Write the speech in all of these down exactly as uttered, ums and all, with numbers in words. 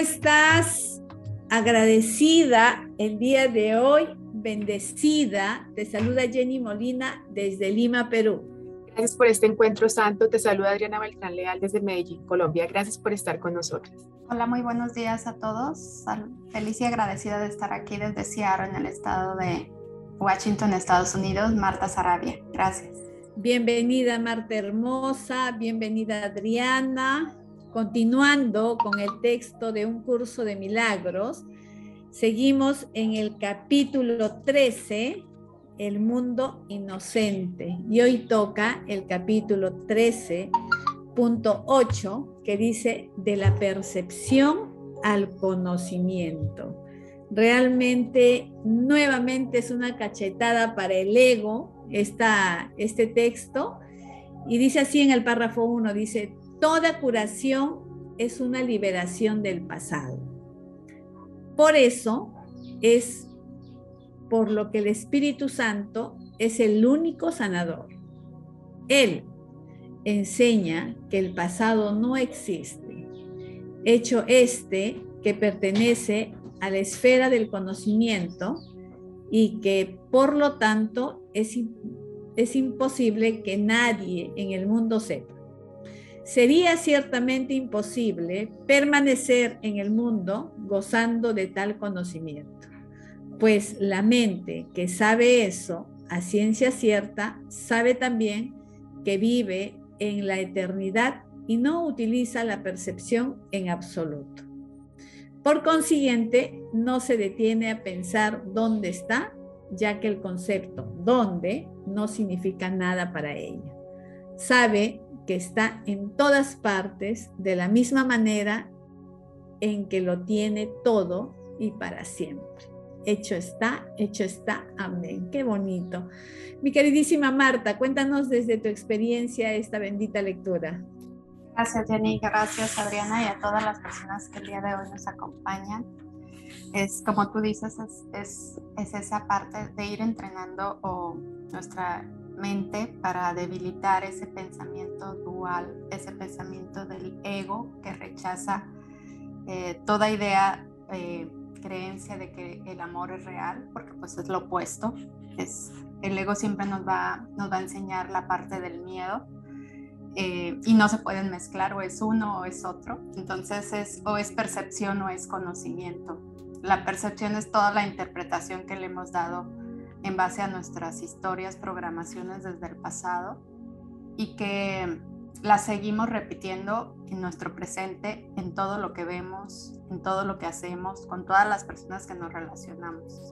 estás? Agradecida el día de hoy, bendecida. Te saluda Jenny Molina desde Lima, Perú. Gracias por este encuentro santo. Te saluda Adriana Beltrán Leal desde Medellín, Colombia. Gracias por estar con nosotros. Hola, muy buenos días a todos. Feliz y agradecida de estar aquí desde Seattle, en el estado de Washington, Estados Unidos. Marta Sarabia. Gracias. Bienvenida, Marta hermosa. Bienvenida, Adriana. Continuando con el texto de Un Curso de Milagros, seguimos en el capítulo trece, El mundo inocente. Y hoy toca el capítulo trece punto ocho, que dice de la percepción al conocimiento. Realmente, nuevamente es una cachetada para el ego esta, este texto. Y dice así en el párrafo uno, dice: toda curación es una liberación del pasado. Por eso es por lo que el Espíritu Santo es el único sanador. Él enseña que el pasado no existe, hecho este que pertenece a la esfera del conocimiento y que por lo tanto es, es imposible que nadie en el mundo sepa. Sería ciertamente imposible permanecer en el mundo gozando de tal conocimiento, pues la mente que sabe eso a ciencia cierta sabe también que vive en la eternidad y no utiliza la percepción en absoluto. Por consiguiente, no se detiene a pensar dónde está, ya que el concepto dónde no significa nada para ella. Sabe que está en todas partes de la misma manera en que lo tiene todo y para siempre. Hecho está, hecho está, amén. Qué bonito. Mi queridísima Marta, cuéntanos desde tu experiencia esta bendita lectura. Gracias, Jenny, gracias, Adriana, y a todas las personas que el día de hoy nos acompañan. Es como tú dices, es, es, es esa parte de ir entrenando o nuestra mente para debilitar ese pensamiento dual, ese pensamiento del ego que rechaza eh, toda idea, eh, creencia de que el amor es real, porque pues es lo opuesto. Es, el ego siempre nos va, nos va a enseñar la parte del miedo, eh, y no se pueden mezclar, o es uno o es otro. Entonces es o es percepción o es conocimiento. La percepción es toda la interpretación que le hemos dado en base a nuestras historias, programaciones desde el pasado, y que las seguimos repitiendo en nuestro presente, en todo lo que vemos, en todo lo que hacemos, con todas las personas que nos relacionamos.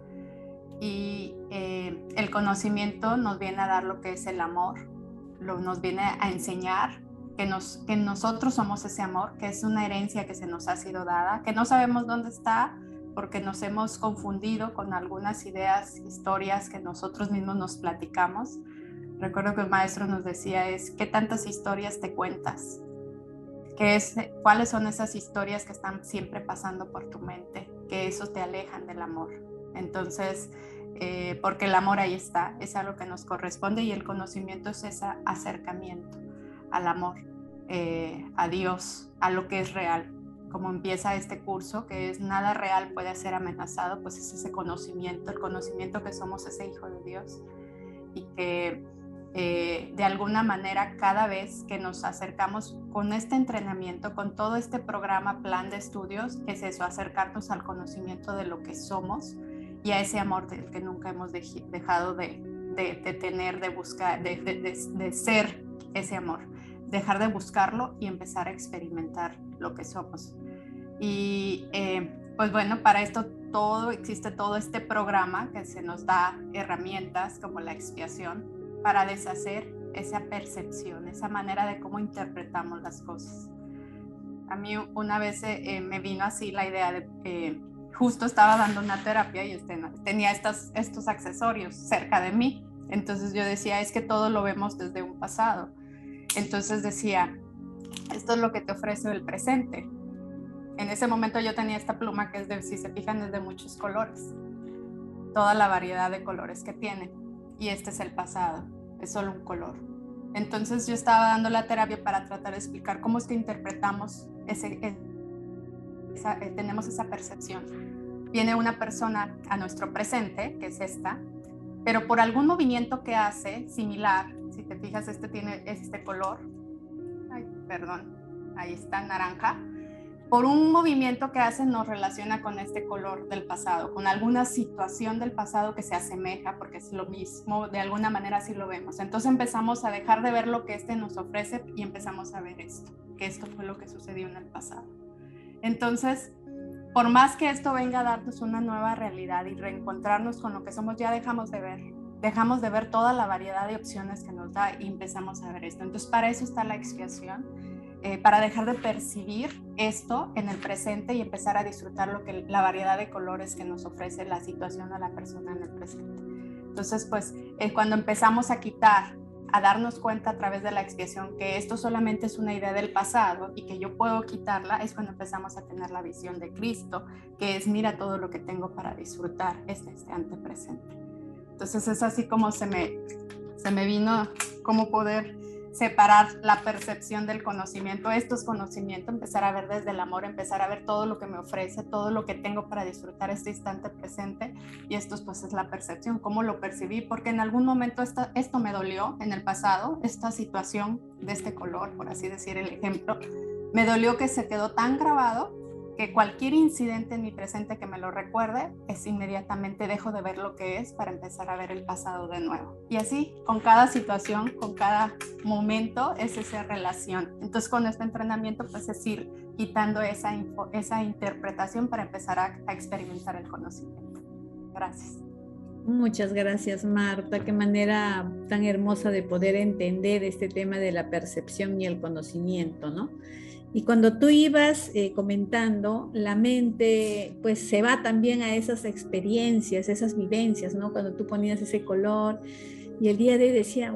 Y eh, el conocimiento nos viene a dar lo que es el amor, lo, nos viene a enseñar que, nos, que nosotros somos ese amor, que es una herencia que se nos ha sido dada, que no sabemos dónde está, porque nos hemos confundido con algunas ideas, historias que nosotros mismos nos platicamos. Recuerdo que el maestro nos decía es, ¿qué tantas historias te cuentas? ¿Qué es, ¿Cuáles son esas historias que están siempre pasando por tu mente? Que esos te alejan del amor. Entonces, eh, porque el amor ahí está, es algo que nos corresponde, y el conocimiento es ese acercamiento al amor, eh, a Dios, a lo que es real. Como empieza este curso, que es nada real puede ser amenazado, pues es ese conocimiento, el conocimiento que somos ese hijo de Dios, y que eh, de alguna manera cada vez que nos acercamos con este entrenamiento, con todo este programa, plan de estudios, es eso, acercarnos al conocimiento de lo que somos y a ese amor del que nunca hemos de, dejado de, de, de tener, de buscar, de, de, de, de ser ese amor, dejar de buscarlo y empezar a experimentar lo que somos. Y eh, pues bueno, para esto todo existe todo este programa que se nos da herramientas como la expiación para deshacer esa percepción, esa manera de cómo interpretamos las cosas. A mí una vez eh, me vino así la idea de que eh, justo estaba dando una terapia y este, tenía estas, estos accesorios cerca de mí. Entonces yo decía, es que todo lo vemos desde un pasado. Entonces decía, esto es lo que te ofrece el presente. En ese momento yo tenía esta pluma que es de, si se fijan, es de muchos colores, toda la variedad de colores que tiene, y este es el pasado, es solo un color. Entonces yo estaba dando la terapia para tratar de explicar cómo es que interpretamos ese, esa, eh, tenemos esa percepción. Viene una persona a nuestro presente, que es esta, pero por algún movimiento que hace similar, si te fijas, este tiene este color, ay, perdón, ahí está naranja, por un movimiento que hace nos relaciona con este color del pasado, con alguna situación del pasado que se asemeja, porque es lo mismo, de alguna manera así lo vemos. Entonces empezamos a dejar de ver lo que este nos ofrece y empezamos a ver esto, que esto fue lo que sucedió en el pasado. Entonces, por más que esto venga a darnos una nueva realidad y reencontrarnos con lo que somos, ya dejamos de ver, dejamos de ver toda la variedad de opciones que nos da y empezamos a ver esto. Entonces, para eso está la expiación, eh, para dejar de percibir esto en el presente y empezar a disfrutar lo que, la variedad de colores que nos ofrece la situación o la persona en el presente. Entonces, pues, eh, cuando empezamos a quitar, a darnos cuenta a través de la expiación que esto solamente es una idea del pasado y que yo puedo quitarla, es cuando empezamos a tener la visión de Cristo, que es mira todo lo que tengo para disfrutar este instante presente. Entonces es así como se me, se me vino cómo poder separar la percepción del conocimiento. Esto es conocimiento, empezar a ver desde el amor, empezar a ver todo lo que me ofrece, todo lo que tengo para disfrutar este instante presente, y esto pues es la percepción, cómo lo percibí, porque en algún momento esta, esto me dolió en el pasado, esta situación de este color, por así decir el ejemplo, me dolió que se quedó tan grabado que cualquier incidente en mi presente que me lo recuerde, es inmediatamente dejo de ver lo que es para empezar a ver el pasado de nuevo. Y así, con cada situación, con cada momento, es esa relación. Entonces, con este entrenamiento, pues es ir quitando esa, info, esa interpretación para empezar a, a experimentar el conocimiento. Gracias. Muchas gracias, Marta. Qué manera tan hermosa de poder entender este tema de la percepción y el conocimiento, ¿no? Y cuando tú ibas eh, comentando, la mente pues se va también a esas experiencias, esas vivencias, ¿no? Cuando tú ponías ese color y el día de hoy decía,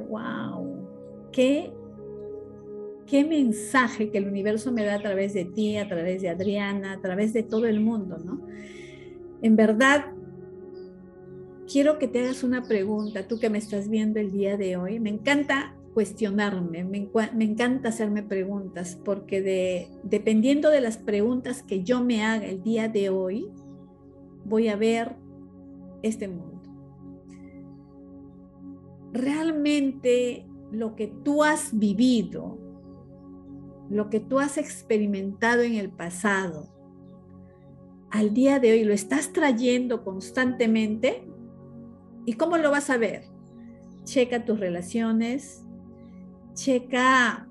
wow, qué, qué mensaje que el universo me da a través de ti, a través de Adriana, a través de todo el mundo, ¿no? En verdad, quiero que te hagas una pregunta, tú que me estás viendo el día de hoy. Me encanta cuestionarme, me, me encanta hacerme preguntas, porque de, dependiendo de las preguntas que yo me haga el día de hoy, voy a ver este mundo. Realmente lo que tú has vivido, lo que tú has experimentado en el pasado, al día de hoy lo estás trayendo constantemente. ¿Y cómo lo vas a ver? Checa tus relaciones, checa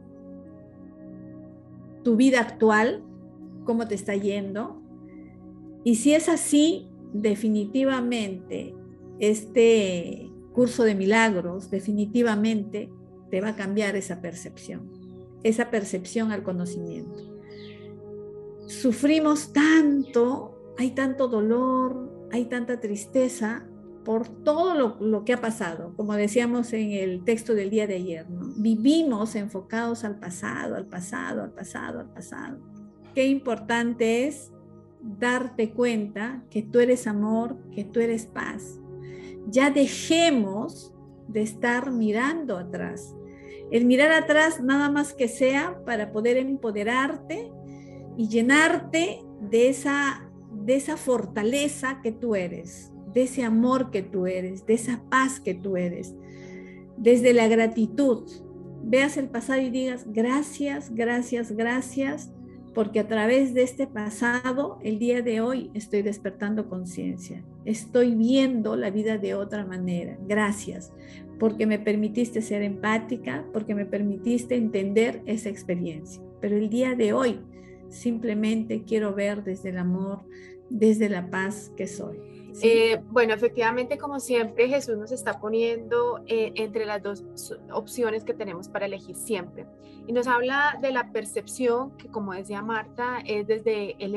tu vida actual, cómo te está yendo. Y si es así, definitivamente este curso de milagros, definitivamente te va a cambiar esa percepción, esa percepción al conocimiento. Sufrimos tanto, hay tanto dolor, hay tanta tristeza, por todo lo, lo que ha pasado, como decíamos en el texto del día de ayer, ¿no? Vivimos enfocados al pasado, al pasado, al pasado, al pasado. Qué importante es darte cuenta que tú eres amor, que tú eres paz. Ya dejemos de estar mirando atrás. El mirar atrás nada más que sea para poder empoderarte y llenarte de esa, de esa fortaleza que tú eres, de ese amor que tú eres, de esa paz que tú eres, desde la gratitud. Veas el pasado y digas gracias, gracias, gracias, porque a través de este pasado, el día de hoy, estoy despertando conciencia, estoy viendo la vida de otra manera. Gracias, porque me permitiste ser empática, porque me permitiste entender esa experiencia. Pero el día de hoy, simplemente quiero ver desde el amor, desde la paz que soy. ¿Sí? Eh, bueno, efectivamente, como siempre, Jesús nos está poniendo eh, entre las dos opciones que tenemos para elegir siempre. Y nos habla de la percepción, que como decía Marta, es desde el ego,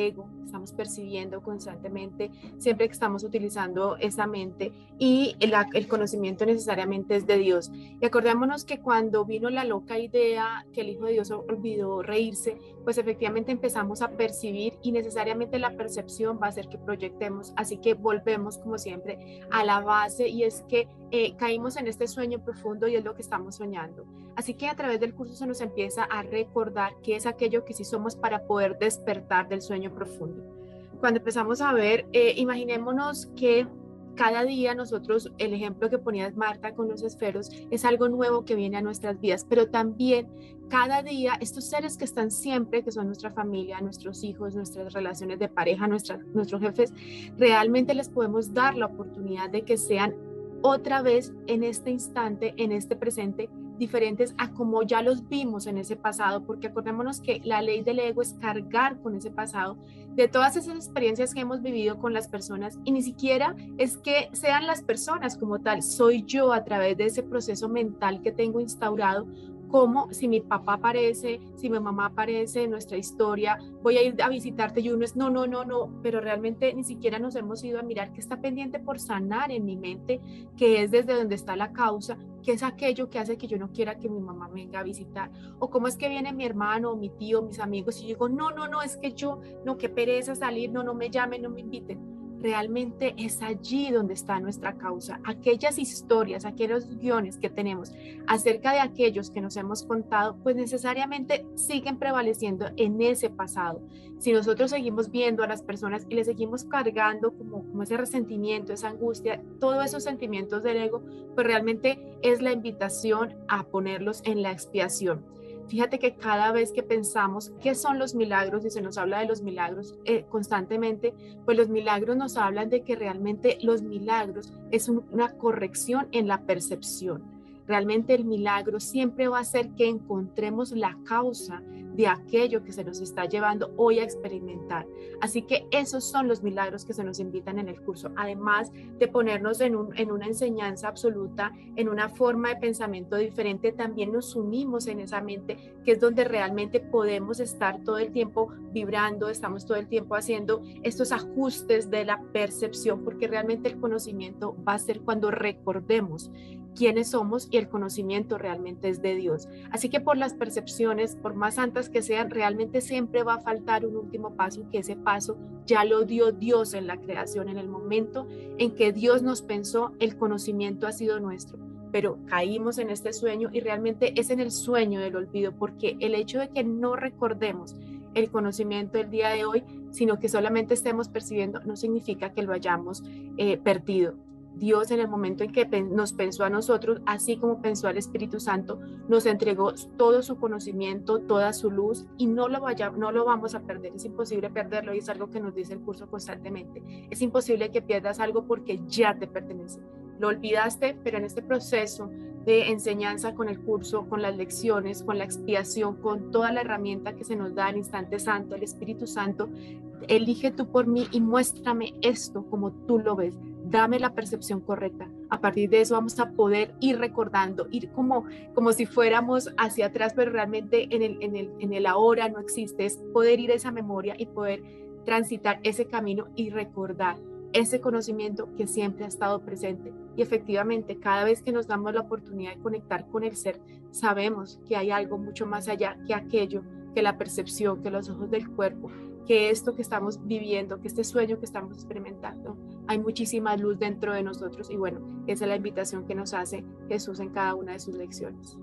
estamos percibiendo constantemente, siempre que estamos utilizando esa mente, y el, el conocimiento necesariamente es de Dios. Y acordémonos que cuando vino la loca idea que el Hijo de Dios olvidó reírse, pues efectivamente empezamos a percibir, y necesariamente la percepción va a hacer que proyectemos. Así que volvemos como siempre a la base, y es que eh, caímos en este sueño profundo y es lo que estamos soñando. Así que a través del curso se nos empieza a recordar qué es aquello que sí somos para poder despertar del sueño profundo. Cuando empezamos a ver, eh, imaginémonos que cada día nosotros, el ejemplo que ponía Marta con los esferos, es algo nuevo que viene a nuestras vidas, pero también cada día estos seres que están siempre, que son nuestra familia, nuestros hijos, nuestras relaciones de pareja, nuestra, nuestros jefes, realmente les podemos dar la oportunidad de que sean otra vez en este instante, en este presente, diferentes a como ya los vimos en ese pasado, porque acordémonos que la ley del ego es cargar con ese pasado de todas esas experiencias que hemos vivido con las personas, y ni siquiera es que sean las personas como tal, soy yo a través de ese proceso mental que tengo instaurado, como si mi papá aparece, si mi mamá aparece en nuestra historia, voy a ir a visitarte, y uno es no, no, no, no, pero realmente ni siquiera nos hemos ido a mirar qué está pendiente por sanar en mi mente, que es desde donde está la causa, qué es aquello que hace que yo no quiera que mi mamá venga a visitar, o cómo es que viene mi hermano, o mi tío, mis amigos, y yo digo, no, no, no, es que yo, no, qué pereza salir, no, no me llamen, no me inviten. Realmente es allí donde está nuestra causa. Aquellas historias, aquellos guiones que tenemos acerca de aquellos que nos hemos contado, pues necesariamente siguen prevaleciendo en ese pasado. Si nosotros seguimos viendo a las personas y les seguimos cargando como, como ese resentimiento, esa angustia, todos esos sentimientos del ego, pues realmente es la invitación a ponerlos en la expiación. Fíjate que cada vez que pensamos qué son los milagros, y se nos habla de los milagros eh, constantemente, pues los milagros nos hablan de que realmente los milagros es un, una corrección en la percepción. Realmente el milagro siempre va a hacer que encontremos la causa de aquello que se nos está llevando hoy a experimentar. Así que esos son los milagros que se nos invitan en el curso, además de ponernos en, un, en una enseñanza absoluta, en una forma de pensamiento diferente. También nos unimos en esa mente, que es donde realmente podemos estar todo el tiempo vibrando, estamos todo el tiempo haciendo estos ajustes de la percepción, porque realmente el conocimiento va a ser cuando recordemos quiénes somos, y el conocimiento realmente es de Dios. Así que por las percepciones, por más santas que sean, realmente siempre va a faltar un último paso, y que ese paso ya lo dio Dios en la creación. En el momento en que Dios nos pensó, el conocimiento ha sido nuestro, pero caímos en este sueño, y realmente es en el sueño del olvido, porque el hecho de que no recordemos el conocimiento del día de hoy, sino que solamente estemos percibiendo, no significa que lo hayamos eh, perdido. Dios, en el momento en que nos pensó a nosotros, así como pensó al Espíritu Santo, nos entregó todo su conocimiento, toda su luz, y no lo, vaya, no lo vamos a perder. Es imposible perderlo, y es algo que nos dice el curso constantemente. Es imposible que pierdas algo porque ya te pertenece. Lo olvidaste, pero en este proceso de enseñanza con el curso, con las lecciones, con la expiación, con toda la herramienta que se nos da al instante santo, el Espíritu Santo, elige tú por mí y muéstrame esto como tú lo ves. Dame la percepción correcta. A partir de eso vamos a poder ir recordando, ir como, como si fuéramos hacia atrás, pero realmente en el, en, el, en el ahora no existe. Es poder ir a esa memoria y poder transitar ese camino y recordar ese conocimiento que siempre ha estado presente. Y efectivamente, cada vez que nos damos la oportunidad de conectar con el ser, sabemos que hay algo mucho más allá que aquello, que la percepción, que los ojos del cuerpo, que esto que estamos viviendo, que este sueño que estamos experimentando. Hay muchísima luz dentro de nosotros, y bueno, esa es la invitación que nos hace Jesús en cada una de sus lecciones.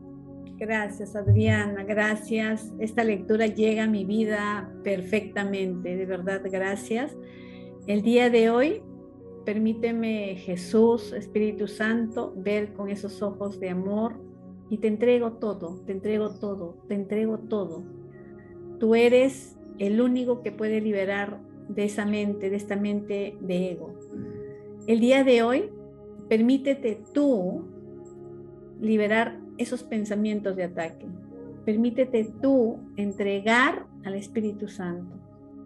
Gracias, Adriana, gracias. Esta lectura llega a mi vida perfectamente, de verdad, gracias. El día de hoy, permíteme, Jesús, Espíritu Santo, ver con esos ojos de amor, y te entrego todo, te entrego todo, te entrego todo. Tú eres el único que puede liberar de esa mente, de esta mente de ego. El día de hoy, permítete tú liberar esos pensamientos de ataque. Permítete tú entregar al Espíritu Santo.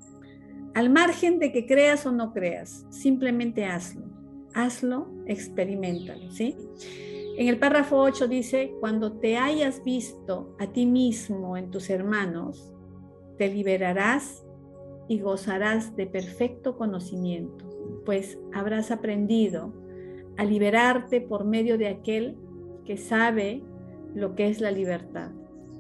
Al margen de que creas o no creas, simplemente hazlo. Hazlo, experiméntalo, ¿sí? En el párrafo ocho dice, cuando te hayas visto a ti mismo en tus hermanos, te liberarás y gozarás de perfecto conocimiento, pues habrás aprendido a liberarte por medio de aquel que sabe lo que es la libertad.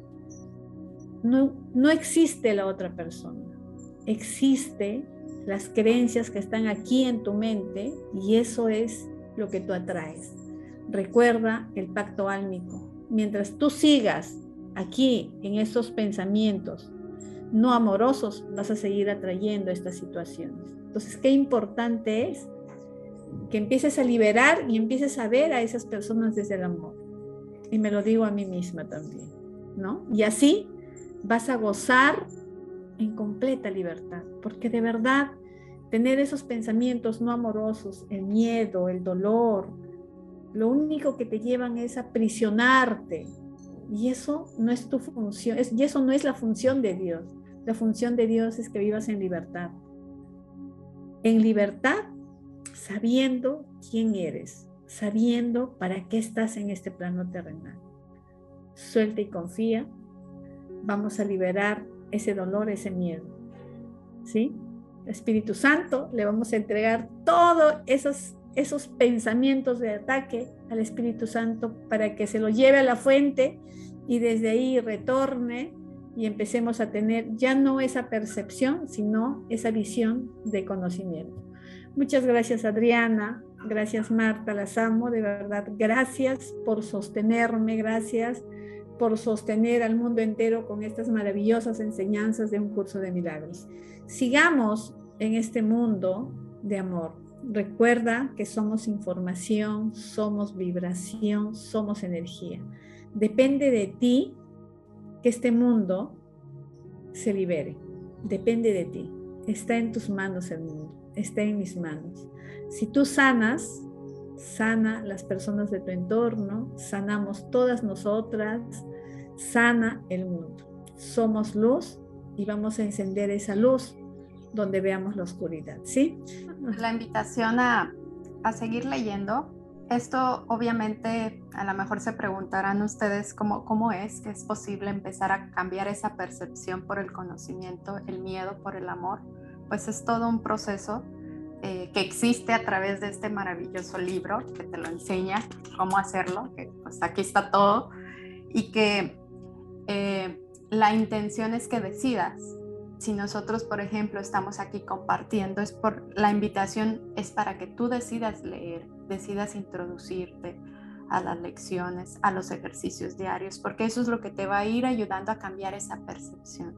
No, no existe la otra persona, existe las creencias que están aquí en tu mente y eso es lo que tú atraes. Recuerda el pacto álmico. Mientras tú sigas aquí en estos pensamientos no amorosos, vas a seguir atrayendo estas situaciones. Entonces, qué importante es que empieces a liberar y empieces a ver a esas personas desde el amor. Y me lo digo a mí misma también, ¿no? Y así vas a gozar en completa libertad, porque de verdad tener esos pensamientos no amorosos, el miedo, el dolor, lo único que te llevan es a aprisionarte, y eso no es tu función, es, y eso no es la función de Dios. La función de Dios es que vivas en libertad. En libertad, sabiendo quién eres, sabiendo para qué estás en este plano terrenal. Suelta y confía. Vamos a liberar ese dolor, ese miedo. ¿Sí? Espíritu Santo, le vamos a entregar todos esos, esos pensamientos de ataque al Espíritu Santo para que se lo lleve a la fuente y desde ahí retorne y empecemos a tener ya no esa percepción, sino esa visión de conocimiento. Muchas gracias, Adriana. Gracias, Marta. Las amo, de verdad. Gracias por sostenerme. Gracias por sostener al mundo entero con estas maravillosas enseñanzas de un curso de milagros. Sigamos en este mundo de amor. Recuerda que somos información, somos vibración, somos energía. Depende de ti que este mundo se libere. Depende de ti. Está en tus manos el mundo. Está en mis manos. Si tú sanas, sana las personas de tu entorno, sanamos todas nosotras, sana el mundo. Somos luz y vamos a encender esa luz donde veamos la oscuridad, ¿sí? La invitación a, a seguir leyendo. Esto obviamente a lo mejor se preguntarán ustedes cómo, cómo es que es posible empezar a cambiar esa percepción por el conocimiento, el miedo por el amor. Pues es todo un proceso eh, que existe a través de este maravilloso libro que te lo enseña cómo hacerlo, que pues aquí está todo, y que eh, la intención es que decidas. Si nosotros, por ejemplo, estamos aquí compartiendo, es por, la invitación es para que tú decidas leer, decidas introducirte a las lecciones, a los ejercicios diarios, porque eso es lo que te va a ir ayudando a cambiar esa percepción.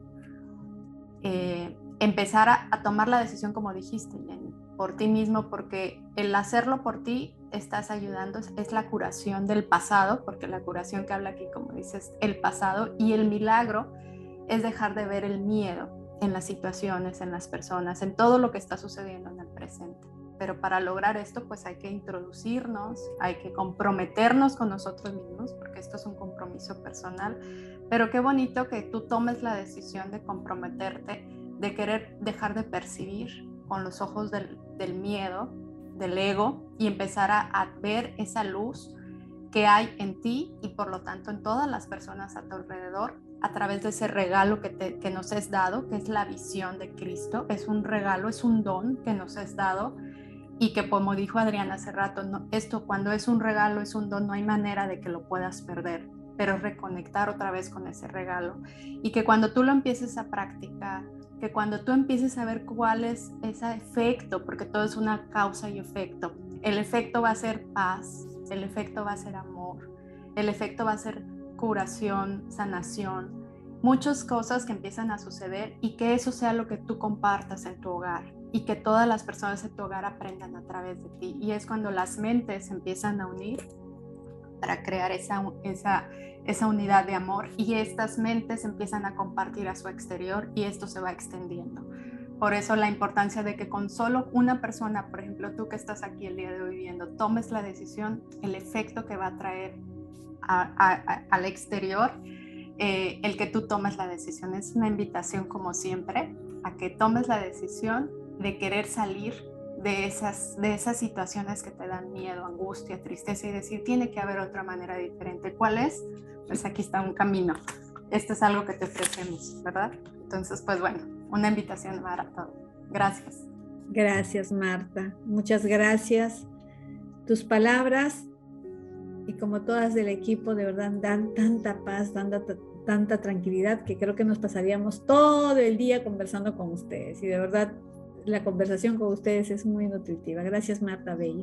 Eh, empezar a, a tomar la decisión, como dijiste, Jenny, por ti mismo, porque el hacerlo por ti estás ayudando, es, es la curación del pasado, porque la curación que habla aquí, como dices, el pasado, y el milagro es dejar de ver el miedo en las situaciones, en las personas, en todo lo que está sucediendo en el presente. Pero para lograr esto, pues hay que introducirnos, hay que comprometernos con nosotros mismos, porque esto es un compromiso personal. Pero qué bonito que tú tomes la decisión de comprometerte, de querer dejar de percibir con los ojos del, del miedo, del ego, y empezar a, a ver esa luz que hay en ti y por lo tanto en todas las personas a tu alrededor, a través de ese regalo que, te, que nos es dado, que es la visión de Cristo. Es un regalo, es un don que nos es dado, y que, como dijo Adriana hace rato, no, esto cuando es un regalo, es un don, no hay manera de que lo puedas perder, pero reconectar otra vez con ese regalo, y que cuando tú lo empieces a practicar, que cuando tú empieces a ver cuál es ese efecto, porque todo es una causa y efecto, el efecto va a ser paz, el efecto va a ser amor, el efecto va a ser curación, sanación, muchas cosas que empiezan a suceder, y que eso sea lo que tú compartas en tu hogar y que todas las personas de tu hogar aprendan a través de ti. Y es cuando las mentes empiezan a unir para crear esa, esa, esa unidad de amor, y estas mentes empiezan a compartir a su exterior, y esto se va extendiendo. Por eso la importancia de que con solo una persona, por ejemplo tú que estás aquí el día de hoy viendo, tomes la decisión, el efecto que va a traer A, a, al exterior, eh, el que tú tomes la decisión. Es una invitación, como siempre, a que tomes la decisión de querer salir de esas, de esas situaciones que te dan miedo, angustia, tristeza, y decir, tiene que haber otra manera diferente. ¿Cuál es? Pues aquí está un camino. Esto es algo que te ofrecemos, ¿verdad? Entonces, pues bueno, una invitación para todos. Gracias. Gracias, Marta. Muchas gracias. Tus palabras, y como todas del equipo, de verdad dan tanta paz, dan tanta tranquilidad, que creo que nos pasaríamos todo el día conversando con ustedes. Y de verdad, la conversación con ustedes es muy nutritiva. Gracias, Marta Bella.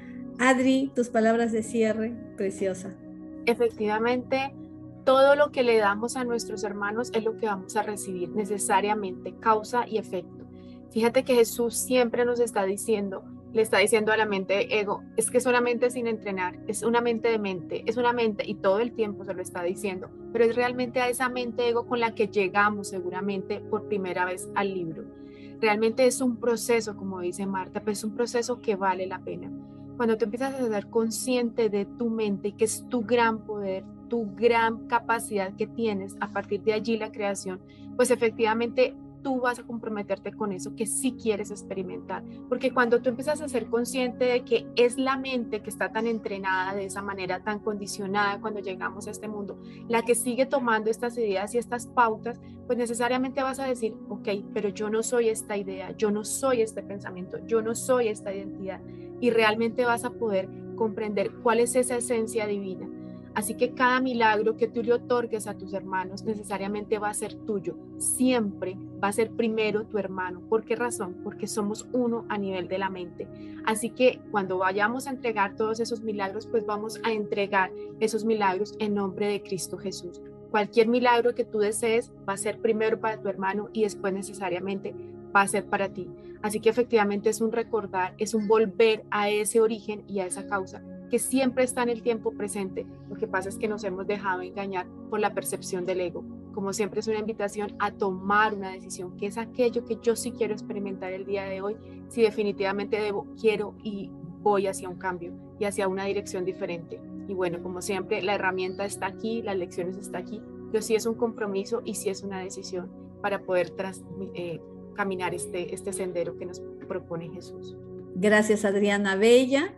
Adri, tus palabras de cierre, preciosa. Efectivamente, todo lo que le damos a nuestros hermanos es lo que vamos a recibir necesariamente, causa y efecto. Fíjate que Jesús siempre nos está diciendo, le está diciendo a la mente ego, es que es una mente sin entrenar, es una mente de mente, es una mente, y todo el tiempo se lo está diciendo, pero es realmente a esa mente ego con la que llegamos seguramente por primera vez al libro. Realmente es un proceso, como dice Marta, pero es un proceso que vale la pena. Cuando tú empiezas a ser consciente de tu mente, que es tu gran poder, tu gran capacidad que tienes, a partir de allí la creación, pues efectivamente tú vas a comprometerte con eso que sí quieres experimentar, porque cuando tú empiezas a ser consciente de que es la mente que está tan entrenada de esa manera, tan condicionada cuando llegamos a este mundo, la que sigue tomando estas ideas y estas pautas, pues necesariamente vas a decir, ok, pero yo no soy esta idea, yo no soy este pensamiento, yo no soy esta identidad, y realmente vas a poder comprender cuál es esa esencia divina. Así que cada milagro que tú le otorgues a tus hermanos necesariamente va a ser tuyo. Siempre va a ser primero tu hermano. ¿Por qué razón? Porque somos uno a nivel de la mente. Así que cuando vayamos a entregar todos esos milagros, pues vamos a entregar esos milagros en nombre de Cristo Jesús. Cualquier milagro que tú desees va a ser primero para tu hermano y después necesariamente va a ser para ti. Así que efectivamente es un recordar, es un volver a ese origen y a esa causa que siempre está en el tiempo presente. Lo que pasa es que nos hemos dejado engañar por la percepción del ego. Como siempre es una invitación a tomar una decisión, que es aquello que yo sí quiero experimentar el día de hoy, si definitivamente debo, quiero y voy hacia un cambio y hacia una dirección diferente. Y bueno, como siempre, la herramienta está aquí, las lecciones están aquí, pero sí es un compromiso y sí es una decisión para poder tras, eh, caminar este, este sendero que nos propone Jesús. Gracias, Adriana Bella.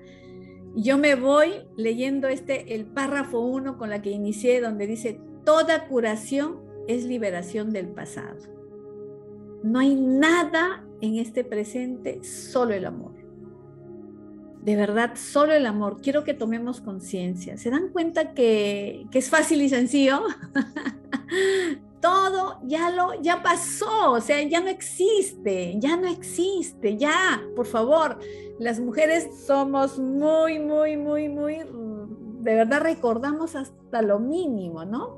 Yo me voy leyendo este, el párrafo uno con la que inicié, donde dice, toda curación es liberación del pasado. No hay nada en este presente, solo el amor. De verdad, solo el amor. Quiero que tomemos conciencia. ¿Se dan cuenta que, que es fácil y sencillo? Todo ya lo ya pasó, o sea, ya no existe, ya no existe, ya, por favor. Las mujeres somos muy, muy, muy, muy, de verdad recordamos hasta lo mínimo, ¿no?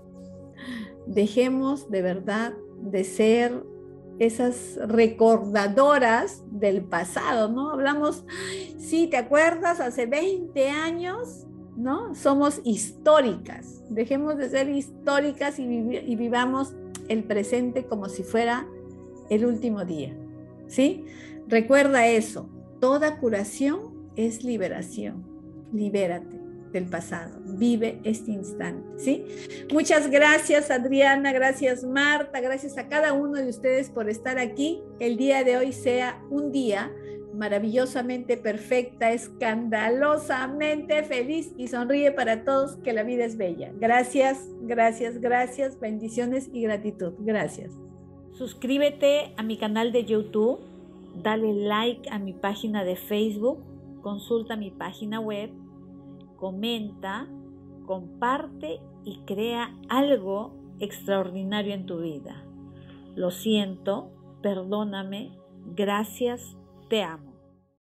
Dejemos de verdad de ser esas recordadoras del pasado, ¿no? Hablamos, sí, ¿te acuerdas? Hace veinte años, ¿no? Somos históricas. Dejemos de ser históricas y, vivi- y vivamos el presente como si fuera el último día, ¿sí? Recuerda eso. Toda curación es liberación. Libérate del pasado. Vive este instante, ¿sí? Muchas gracias, Adriana. Gracias, Marta. Gracias a cada uno de ustedes por estar aquí. El día de hoy sea un día maravillosamente perfecta, escandalosamente feliz y sonríe para todos, que la vida es bella. Gracias, gracias, gracias, bendiciones y gratitud. Gracias. Suscríbete a mi canal de YouTube, dale like a mi página de Facebook, consulta mi página web, comenta, comparte y crea algo extraordinario en tu vida. Lo siento, perdóname, gracias. Te amo.